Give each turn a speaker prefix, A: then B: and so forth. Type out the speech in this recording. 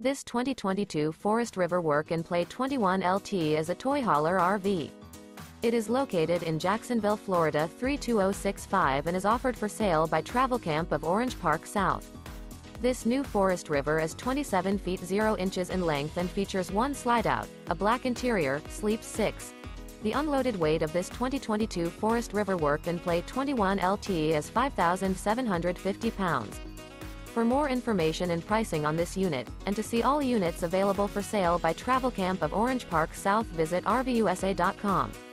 A: This 2022 Forest River Work and Play 21 LT is a toy hauler RV. It is located in Jacksonville, Florida 32065 and is offered for sale by Travelcamp of Orange Park South. This new Forest River is 27 feet 0 inches in length and features one slideout, a black interior, sleeps 6. The unloaded weight of this 2022 Forest River Work and Play 21 LT is 5,750 pounds. For more information and pricing on this unit, and to see all units available for sale by Travelcamp of Orange Park South, visit RVUSA.com.